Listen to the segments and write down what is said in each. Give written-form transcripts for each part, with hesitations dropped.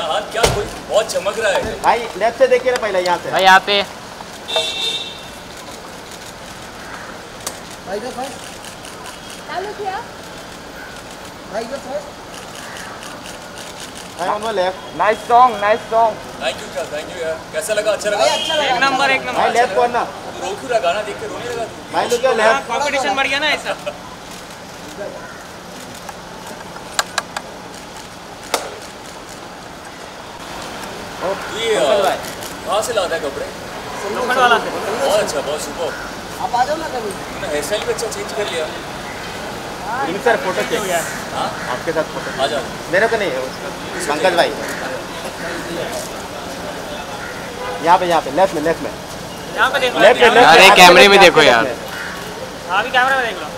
हाथ क्या कोई बहुत चमक रहा है भाई। लेफ्ट से देखिए ना पहले, यहाँ से भाई यहाँ पे भाई का फर्स्ट चालू किया भाई का फर्स्ट भाई on left. Nice song, nice song. Thank you यार, कैसा लगा? अच्छा लगा? एक नंबर, एक नंबर। भाई लेफ्ट कौन ना तू रो क्यों रहा? गाना देख के रोने लगा तू? भाई लोग क्या लेफ्ट। कंपटीशन बढ़ गया ना ऐसा। तू ये कहाँ से लाता है कपड़े? लोखंड वाला से। बहुत अच्छा, बहुत सुपर। आप आ जाओ ना कभी। तूने हेयर स्टाइल भी अच्छा चेंज कर लिया। सर फोटो चाहिए हाँ आपके साथ फोटो। आ जाओ। मेरे को नहीं है, पंकज भाई। यहाँ पे लेफ्ट में यहाँ पे देखो। लेफ्ट में। अरे कैमरे में देखो यार। लेफ्ट अभी कैमरे में देख लो।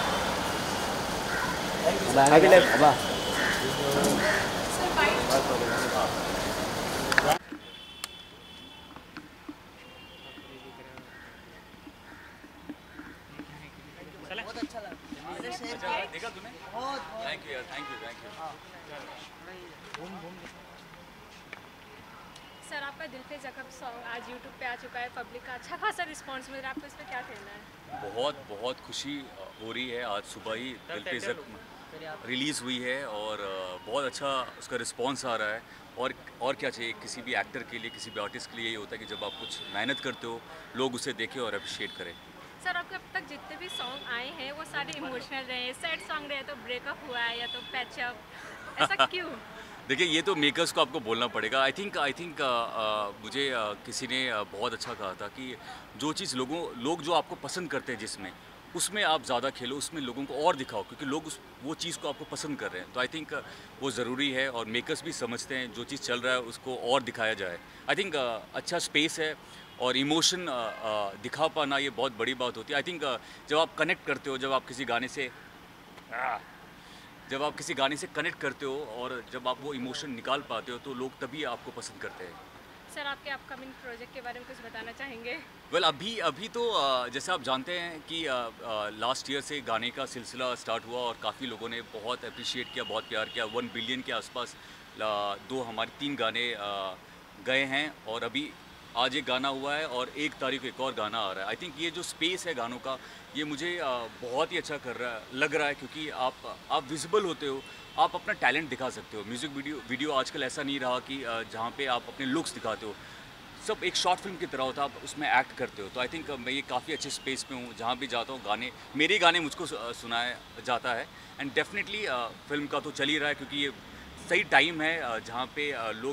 अभी लेफ्ट। अब बहुत अच्छा लगा। देखा तूने? थैंक यू यार, थैंक यू। सर आपका दिल पे जख्म सॉन्ग आज यूट्यूब पे आ चुका है, पब्लिक का अच्छा खासा रिस्पांस मिल रहा है, आपको इस पर क्या कहना है? बहुत खुशी हो रही है। आज सुबह ही दिल पे जख्म रिलीज़ हुई है और बहुत अच्छा उसका रिस्पांस आ रहा है। और क्या चाहिए किसी भी एक्टर के लिए, किसी भी आर्टिस्ट के लिए? यही होता है कि जब आप कुछ मेहनत करते हो, लोग उसे देखें और अप्रिशिएट करें। सर आपके अब तक जितने भी सॉन्ग आए हैं वो सारे इमोशनल रहे, सैड सॉन्ग रहे, तो ब्रेकअप हुआ है या तो पैचअप, ऐसा क्यों? देखिए, ये तो मेकर्स को आपको बोलना पड़ेगा। आई थिंक मुझे किसी ने बहुत अच्छा कहा था कि जो चीज़ लोग जो आपको पसंद करते हैं जिसमें, उसमें आप ज़्यादा खेलो, उसमें लोगों को और दिखाओ, क्योंकि लोग वो चीज़ को आपको पसंद कर रहे हैं। तो आई थिंक वो ज़रूरी है और मेकर्स भी समझते हैं जो चीज़ चल रहा है उसको और दिखाया जाए। आई थिंक अच्छा स्पेस है और इमोशन दिखा पाना ये बहुत बड़ी बात होती है। आई थिंक जब आप कनेक्ट करते हो, जब आप किसी गाने से कनेक्ट करते हो और जब आप वो इमोशन निकाल पाते हो, तो लोग तभी आपको पसंद करते हैं। सर आपके अपकमिंग प्रोजेक्ट के बारे में कुछ बताना चाहेंगे? वेल अभी तो जैसे आप जानते हैं कि लास्ट ईयर से गाने का सिलसिला स्टार्ट हुआ और काफ़ी लोगों ने बहुत अप्रिशिएट किया, बहुत प्यार किया। 1 बिलियन के आसपास हमारे 3 गाने गए हैं और अभी आज एक गाना हुआ है और 1 तारीख को एक और गाना आ रहा है। आई थिंक ये जो स्पेस है गानों का, ये मुझे बहुत ही अच्छा लग रहा है, क्योंकि आप विजिबल होते हो, आप अपना टैलेंट दिखा सकते हो। म्यूज़िक वीडियो आजकल ऐसा नहीं रहा कि जहाँ पे आप अपने लुक्स दिखाते हो, सब एक शॉर्ट फिल्म की तरह होता है, आप उसमें एक्ट करते हो। तो आई थिंक मैं ये काफ़ी अच्छे स्पेस पे हूँ, जहाँ भी जाता हूँ मेरे गाने मुझको सुनाया जाता है। एंड डेफिनेटली फिल्म का तो चल ही रहा है, क्योंकि ये सही टाइम है जहाँ पे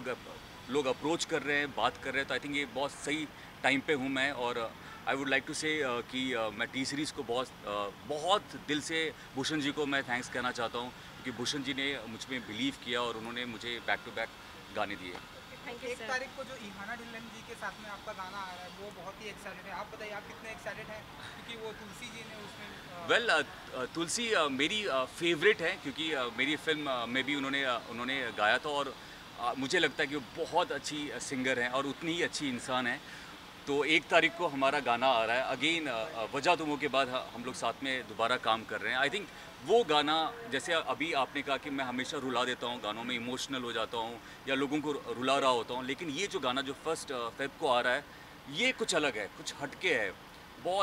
लोग अप्रोच कर रहे हैं, बात कर रहे हैं। तो आई थिंक ये बहुत सही टाइम पे हूँ मैं। और आई वुड लाइक टू से कि मैं टी सीरीज़ को बहुत दिल से भूषण जी को मैं थैंक्स कहना चाहता हूँ, क्योंकि भूषण जी ने मुझ में बिलीव किया और उन्होंने मुझे बैक टू बैक गाने दिए। Thank you 1 sir. तारीख को जो इहाना ढिल्लन जी के साथ में आपका गाना आ रहा है, वो बहुत ही एक्साइटेड है। आप बताइए, आप कितने एक्साइटेड हैं? क्योंकि वो तुलसी जी ने उसमें तुलसी मेरी फेवरेट है, क्योंकि मेरी फिल्म में भी उन्होंने गाया था और मुझे लगता है कि वो बहुत अच्छी सिंगर हैं और उतनी ही अच्छी इंसान हैं। तो 1 तारीख को हमारा गाना आ रहा है अगेन, वजह तुमों के बाद हम लोग साथ में दोबारा काम कर रहे हैं। आई थिंक वो गाना, जैसे अभी आपने कहा कि मैं हमेशा रुला देता हूँ, गानों में इमोशनल हो जाता हूँ या लोगों को रुला रहा होता हूँ, लेकिन ये जो गाना जो 1 फेब को आ रहा है, ये कुछ अलग है, कुछ हटके है, बहुत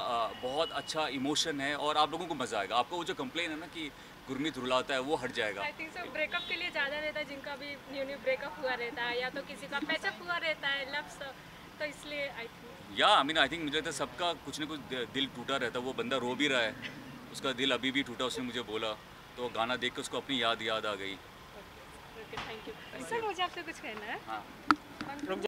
अच्छा इमोशन है और आप लोगों को मज़ा आएगा। आपको वो जो कंप्लेन है ना कि गुरमीत रुलाता है, वो हट जाएगा। आई थिंक सो ब्रेकअप के लिए ज़्यादा रहता है, जिनका भी न्यू ब्रेकअप हुआ रहता है या तो किसी का पैचअप हुआ रहता है, लव्स, तो इसलिए आई थिंक आई थिंक मुझे लगता है सबका कुछ ना कुछ दिल टूटा रहता है। वो बंदा रो भी रहा है, उसका दिल अभी भी टूटा, उसने मुझे बोला, तो गाना देख के उसको अपनी याद आ गई। Okay, thank you. सर मुझे आपसे कुछ कहना है। हाँ।